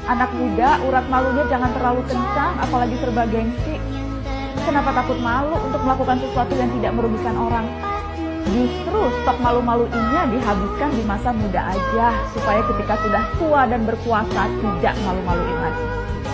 Anak muda, urat malunya jangan terlalu kencang, apalagi serba gengsi. Kenapa takut malu untuk melakukan sesuatu yang tidak merugikan orang? Justru stok malu-maluinnya dihabiskan di masa muda aja, supaya ketika sudah tua dan berkuasa tidak malu-maluin lagi.